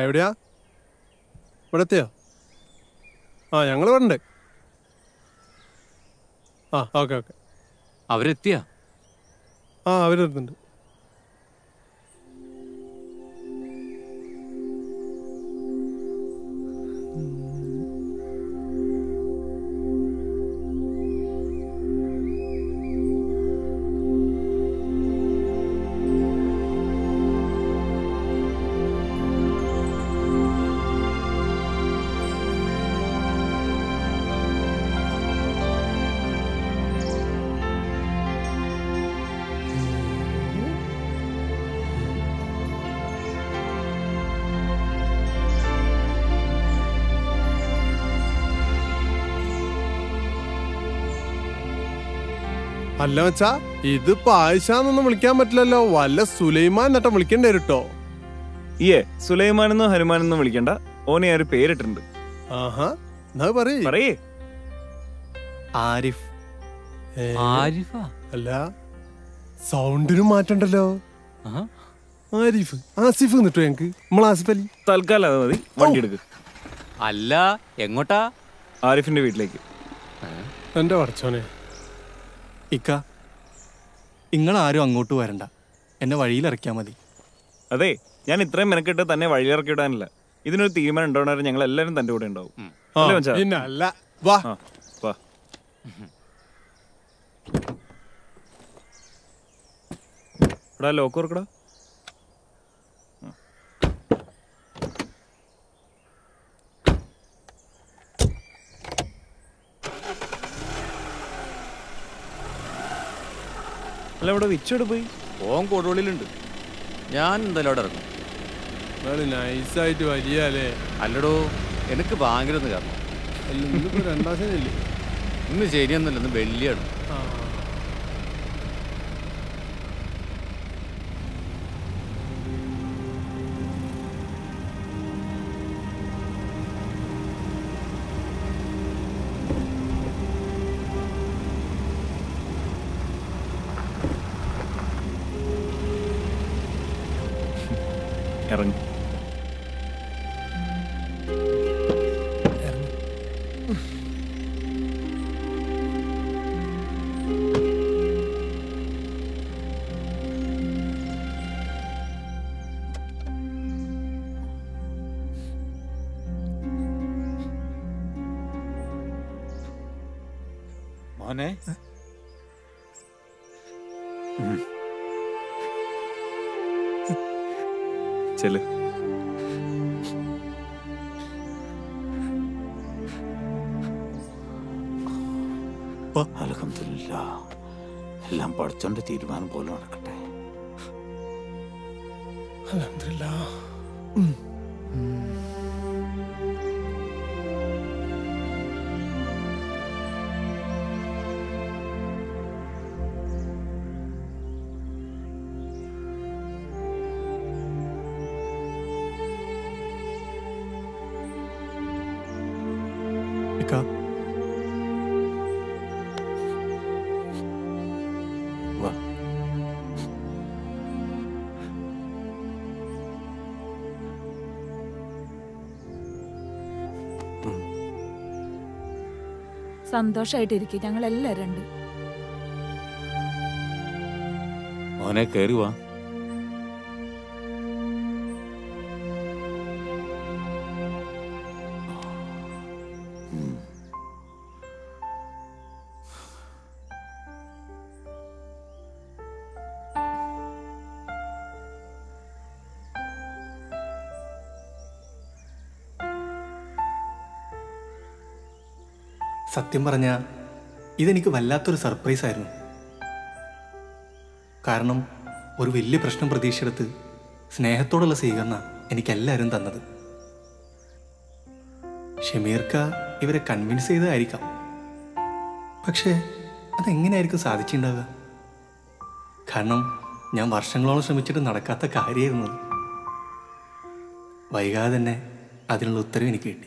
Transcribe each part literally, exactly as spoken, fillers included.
എവിടെയാ? ഇവിടെ എത്തിയോ? ആ ഞങ്ങൾ ഇവിടെ ഉണ്ട്. ആ ഓക്കെ ഓക്കെ. അവരെത്തിയാ? ആ അവരെത്തുന്നുണ്ട്. അല്ല വെച്ചാ ഇതിപ്പോ ആയിഷാന്നൊന്നും വിളിക്കാൻ പറ്റില്ലല്ലോ. വല്ല സുലൈമാൻ എന്നിട്ട് വിളിക്കേണ്ടി വരും കേട്ടോ. ഏ സുലൈമാനെന്നോ ഹനുമാനെന്നോ വിളിക്കണ്ട. ഓനെ ഒരു പേരിട്ടുണ്ട്. ആഹാ എന്നാ പറയേ. ആരിഫ്. ആരിഫാ? അല്ല സൗണ്ടിനും മാറ്റണ്ടല്ലോ. ആരിഫ് ആസിഫ് എന്നിട്ടോ ഞങ്ങക്ക്. നമ്മൾ ആസിഫ് അലി. തൽക്കാലം അത് മതി. വണ്ടി എടുക്ക്. അല്ല എങ്ങോട്ടാ? ആരിഫിന്റെ വീട്ടിലേക്ക്. എന്റെ പഠിച്ചോനെ. ഇക്ക നിങ്ങളാരും അങ്ങോട്ട് വരണ്ട, എന്നെ വഴിയിലിറക്കിയാൽ മതി. അതെ, ഞാൻ ഇത്രയും മെനക്കെട്ട് തന്നെ വഴിയിലിറക്കി വിടാനില്ല. ഇതിനൊരു തീരുമാനം ഉണ്ടാവണവരെ ഞങ്ങൾ എല്ലാവരും തന്റെ കൂടെ ഉണ്ടാവും. ലോക്ക് ഓർക്കടാ. അല്ല ഇവിടെ വിച്ചോട് പോയി. ഓൻ കൊടുവള്ളിയിലുണ്ട്. ഞാൻ എന്തായാലും അവിടെ ഇറങ്ങും. നൈസായിട്ട് വലിയ അല്ലേ? അല്ലടോ, എനിക്ക് ഭയങ്കര ഒന്ന് കാരണം. രണ്ടാം ശനിയല്ലേ? ഇന്ന് ശരിയൊന്നുമില്ല, ഇന്ന് വെള്ളിയാണ്. ഇറങ്ങി. മോനെ ചെല്. അൽഹംദുലില്ലാഹ്, എല്ലാം പഠിച്ചോണ്ട് തീരുമാനം പോലെ നടക്കട്ടെ. അൽഹംദുലില്ലാഹ്. സന്തോഷായിട്ടിരിക്കും. ഞങ്ങൾ എല്ലാരും ഉണ്ട്. മോനെ കയറി വാ. സത്യം പറഞ്ഞാൽ ഇതെനിക്ക് വല്ലാത്തൊരു സർപ്രൈസ് ആയിരുന്നു. കാരണം ഒരു വലിയ പ്രശ്നം പ്രതീക്ഷയെടുത്ത് സ്നേഹത്തോടുള്ള സ്വീകരണം എനിക്കെല്ലാവരും തന്നത്. ഷമീർക്ക ഇവരെ കൺവിൻസ് ചെയ്തതായിരിക്കാം. പക്ഷേ അതെങ്ങനെയായിരിക്കും സാധിച്ചിട്ടുണ്ടാവുക? കാരണം ഞാൻ വർഷങ്ങളോളം ശ്രമിച്ചിട്ട് നടക്കാത്ത കാര്യമായിരുന്നു. വൈകാതെ തന്നെ അതിനുള്ള ഉത്തരവ് എനിക്ക് കിട്ടി.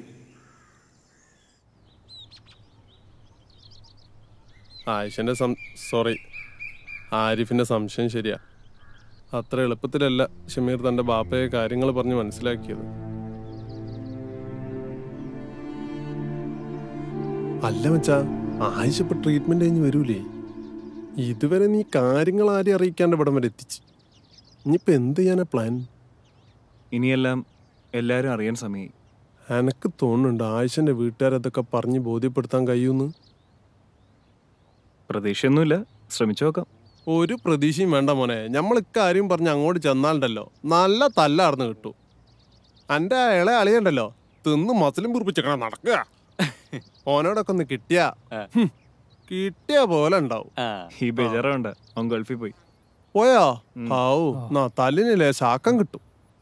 ആയിഷന്റെ സോറി ആരിഫിന്റെ സംശയം ശരിയാ. അത്ര എളുപ്പത്തിലല്ല ഷമീർ തൻ്റെ ബാപ്പയെ കാര്യങ്ങൾ പറഞ്ഞ് മനസ്സിലാക്കിയത്. അല്ല മച്ചാ, ആയിഷ ഇപ്പൊ ട്രീറ്റ്മെന്റ് കഴിഞ്ഞ് വരൂലേ? ഇതുവരെ നീ കാര്യങ്ങൾ ആരെയും അറിയിക്കാണ്ട് ഇവിടം വരെ എത്തിച്ച്. ഇനിയിപ്പോ എന്ത് ചെയ്യാനാ പ്ലാൻ? ഇനിയെല്ലാം എല്ലാവരും അറിയാൻ സമയമായി. എനക്ക് തോന്നുന്നുണ്ട് ആയിഷന്റെ വീട്ടുകാരതൊക്കെ പറഞ്ഞ് ബോധ്യപ്പെടുത്താൻ കഴിയൂന്ന്. പ്രതീക്ഷയൊന്നുമില്ല, ശ്രമിച്ചു നോക്കാം. ഒരു പ്രതീക്ഷയും വേണ്ട മോനെ. നമ്മൾ ഇക്കാര്യം പറഞ്ഞ് അങ്ങോട്ട് ചെന്നാലുണ്ടല്ലോ നല്ല തല്ലാർന്ന് കിട്ടും. എൻ്റെ ഇളയ അളിയുണ്ടല്ലോ, തിന്ന് മസിലും കുറിപ്പിച്ചേക്കണം നടക്കുക. ഓനോടൊക്കെ ഒന്ന് കിട്ടിയ കിട്ടിയ പോലെ ഉണ്ടാവും. ഈ ബേജാറാവണ്ട, അവൻ ഗൾഫിൽ പോയി. പോയോ? ആവൂ നാ തല്ലിനില്ലേ ശാക്കം കിട്ടും.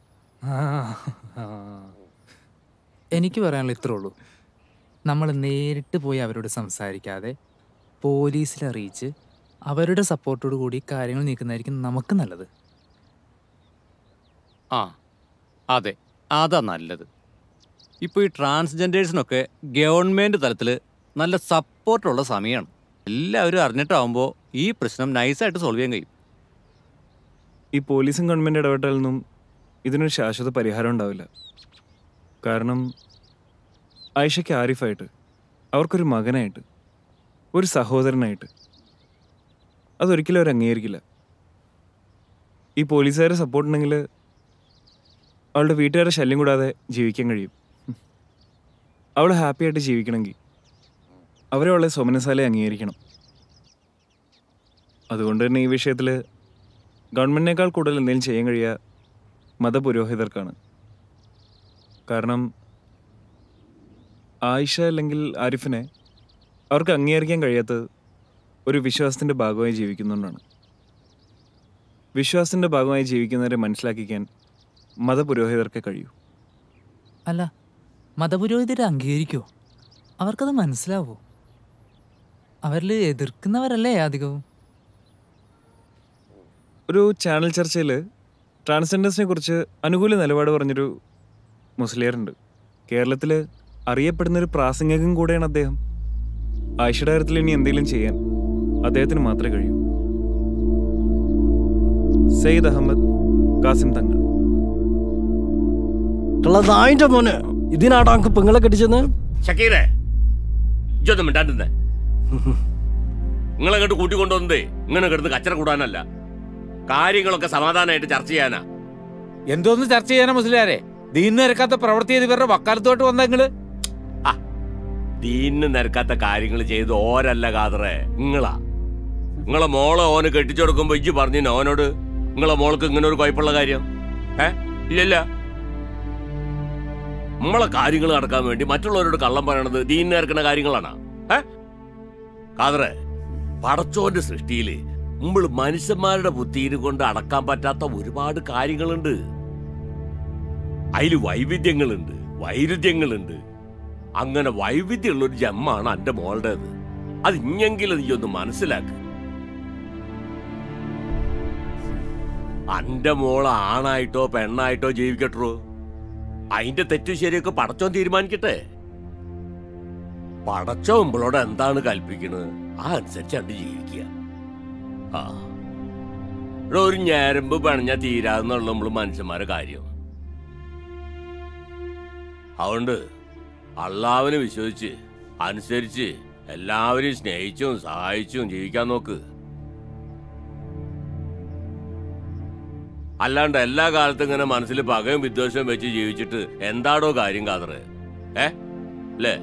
എനിക്ക് പറയാനുള്ള ഇത്രേ ഉള്ളൂ. നമ്മൾ നേരിട്ട് പോയി അവരോട് സംസാരിക്കാതെ പോലീസിൽ അറിയിച്ച് അവരുടെ സപ്പോർട്ടോട് കൂടി കാര്യങ്ങൾ നീക്കുന്നതായിരിക്കും നമുക്ക് നല്ലത്. ആ അതെ, അതാ നല്ലത്. ഇപ്പോൾ ഈ ട്രാൻസ്ജെൻഡേഴ്സിനൊക്കെ ഗവൺമെൻറ് തലത്തിൽ നല്ല സപ്പോർട്ടുള്ള സമയമാണ്. എല്ലാവരും അറിഞ്ഞിട്ടാവുമ്പോൾ ഈ പ്രശ്നം നൈസായിട്ട് സോൾവ് ചെയ്യാൻ കഴിയും. ഈ പോലീസും ഗവൺമെൻറ് ഇടപെട്ടാലൊന്നും ഇതിനൊരു ശാശ്വത പരിഹാരം ഉണ്ടാവില്ല. കാരണം ആയിഷയ്ക്ക് ആരിഫായിട്ട്, അവർക്കൊരു മകനായിട്ട്, ഒരു സഹോദരനായിട്ട് അതൊരിക്കലും അവർ അംഗീകരിക്കില്ല. ഈ പോലീസുകാരെ സപ്പോർട്ട് ഉണ്ടെങ്കിൽ അവളുടെ വീട്ടുകാരെ ശല്യം കൂടാതെ ജീവിക്കാൻ കഴിയും. അവൾ ഹാപ്പി ആയിട്ട് ജീവിക്കണമെങ്കിൽ അവരെ അവളെ സോമനസാലെ അംഗീകരിക്കണം. അതുകൊണ്ട് തന്നെ ഈ വിഷയത്തിൽ ഗവൺമെൻറ്റിനേക്കാൾ കൂടുതൽ എന്തെങ്കിലും ചെയ്യാൻ കഴിയുക മതപുരോഹിതർക്കാണ്. കാരണം ആയിഷ അല്ലെങ്കിൽ ആരിഫിനെ അവർക്ക് അംഗീകരിക്കാൻ കഴിയാത്തത് ഒരു വിശ്വാസത്തിൻ്റെ ഭാഗമായി ജീവിക്കുന്നുകൊണ്ടാണ്. വിശ്വാസത്തിൻ്റെ ഭാഗമായി ജീവിക്കുന്നവരെ മനസ്സിലാക്കിക്കാൻ മതപുരോഹിതർക്ക് കഴിയൂ. അല്ല, മതപുരോഹിതരെ അംഗീകരിക്കുമോ? അവർക്കത് മനസ്സിലാവോ? അവരിൽ എതിർക്കുന്നവരല്ലേ അധികവും? ഒരു ചാനൽ ചർച്ചയിൽ ട്രാൻസ്ജെൻഡേഴ്സിനെ കുറിച്ച് അനുകൂല നിലപാട് പറഞ്ഞൊരു മുസ്ലിയാറുണ്ട്. കേരളത്തിൽ അറിയപ്പെടുന്നൊരു പ്രാസംഗികൻ കൂടെയാണ് അദ്ദേഹം. ആയിഷയുടെ കാര്യത്തിൽ ഇനി എന്തെങ്കിലും ചെയ്യാൻ അദ്ദേഹത്തിന് മാത്രമേ കഴിയൂ. സയ്യിദ് അഹമ്മദ് കാസിം തങ്ങൾ. മോനെ ഇതിനാടാ അങ്ക് പെങ്ങളെ കെട്ടിച്ചെന്ന്? ഷക്കീറെ, ഇതൊന്നും മിണ്ടാണ്ടിരുന്നേ. നിങ്ങളെ അങ്ങോട്ട് കൂട്ടിക്കൊണ്ടുവന്നതേ ഇങ്ങനെ കിടന്ന് കച്ചറ കൂടാനല്ല, കാര്യങ്ങളൊക്കെ സമാധാനമായിട്ട് ചർച്ച ചെയ്യാനാ. എന്തോന്ന് ചർച്ച ചെയ്യാനാ മുസ്ലിയാരെ? ദീനിന് നിരക്കാത്ത പ്രവൃത്തി ചെയ്ത് ഇവരുടെ വക്കാലത്തോട്ട് വന്ന നിങ്ങള് ദീനിന് നിരക്കാത്ത കാര്യങ്ങൾ ചെയ്ത് ഓരല്ല കാതറേ, നിങ്ങളാ. നിങ്ങളെ മോളെ ഓന് കെട്ടിച്ചു കൊടുക്കുമ്പോ ഇജ്ജ് പറഞ്ഞു ഓനോട് നിങ്ങളെ മോൾക്ക് ഇങ്ങനെ ഒരു കുഴപ്പമുള്ള കാര്യം ഏ ഇല്ലല്ല. നമ്മളെ കാര്യങ്ങൾ നടക്കാൻ വേണ്ടി മറ്റുള്ളവരോട് കള്ളം പറയണത് ദീനിന് നിരക്കുന്ന കാര്യങ്ങളാണ്. ഏ കാതറേ, പടച്ചോന്റെ സൃഷ്ടിയില് നമ്മൾ മനുഷ്യന്മാരുടെ ബുദ്ധിയിൽ കൊണ്ട് അടക്കാൻ പറ്റാത്ത ഒരുപാട് കാര്യങ്ങളുണ്ട്. അതിൽ വൈവിധ്യങ്ങളുണ്ട്, വൈരുദ്ധ്യങ്ങളുണ്ട്. അങ്ങനെ വൈവിധ്യമുള്ള ഒരു ജമ്മാണ് എന്റെ മോളുടേത്. അത് ഇഞ്ഞെങ്കിലും നീ ഒന്ന് മനസ്സിലാക്ക്. അന്റെ മോള് ആണായിട്ടോ പെണ്ണായിട്ടോ ജീവിക്കട്ടോ, അതിന്റെ തെറ്റു ശരിയൊക്കെ പടച്ചോൻ തീരുമാനിക്കട്ടെ. പടച്ചോ നമ്മളോട് എന്താണ് കൽപ്പിക്കുന്നത് ആ അനുസരിച്ച് കണ്ട് ജീവിക്കുക. ആ ഒരു ഞരമ്പ് പണിഞ്ഞ തീരാന്നുള്ള നമ്മള് മനുഷ്യന്മാരെ കാര്യം. അതുകൊണ്ട് അള്ളാവിനെ വിശ്വസിച്ച് അനുസരിച്ച് എല്ലാവരെയും സ്നേഹിച്ചും സഹായിച്ചും ജീവിക്കാൻ നോക്ക്. അല്ലാണ്ട് എല്ലാ കാലത്തും ഇങ്ങനെ മനസ്സിൽ പകയും വിദ്വേഷവും വെച്ച് ജീവിച്ചിട്ട് എന്താടോ കാര്യം കാതറ്? ഏ അല്ലേ?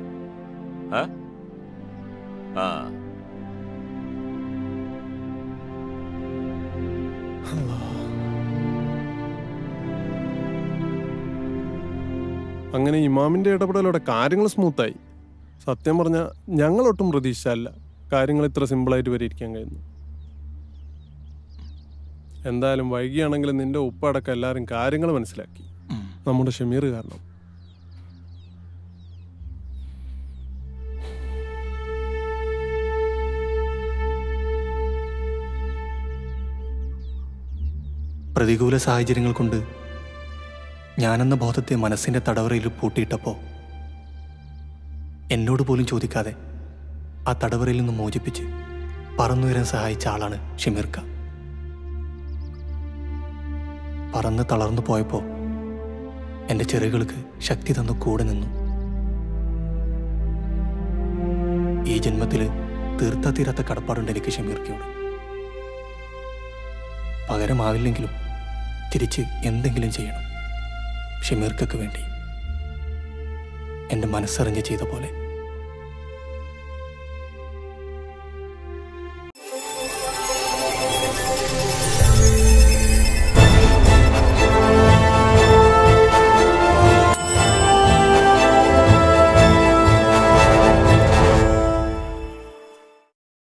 ആ അങ്ങനെ ഇമാമിന്റെ ഇടപെടലോടെ കാര്യങ്ങൾ സ്മൂത്തായി. സത്യം പറഞ്ഞാൽ ഞങ്ങളൊട്ടും പ്രതീക്ഷിച്ചല്ല കാര്യങ്ങൾ ഇത്ര സിമ്പിളായിട്ട് വരെ ഇരിക്കാൻ കഴിയുന്നു. എന്തായാലും വൈകിയാണെങ്കിലും നിന്റെ ഉപ്പടക്കം എല്ലാവരും കാര്യങ്ങൾ മനസ്സിലാക്കി. നമ്മുടെ ഷമീർ കാരണം. പ്രതികൂല സാഹചര്യങ്ങൾ കൊണ്ട് ഞാനെന്ന ബോധത്തെ മനസ്സിൻ്റെ തടവറയിൽ പൂട്ടിയിട്ടപ്പോൾ എന്നോട് പോലും ചോദിക്കാതെ ആ തടവറയിൽ നിന്ന് മോചിപ്പിച്ച് പറന്നുയരാൻ സഹായിച്ച ആളാണ് ഷമീർക്ക. പറന്ന് തളർന്നു പോയപ്പോൾ എൻ്റെ ചെറുകൾക്ക് ശക്തി തന്നു കൂടെ നിന്നു. ഈ ജന്മത്തിൽ തീർത്താ തീരാത്ത കടപ്പാടുണ്ട് എനിക്ക് ഷമീർക്കയോട്. പകരമാവില്ലെങ്കിലും തിരിച്ച് എന്തെങ്കിലും ചെയ്യണം ഷമീർക്കക്ക് വേണ്ടി, എൻ്റെ മനസ്സറിഞ്ഞ് ചെയ്ത പോലെ.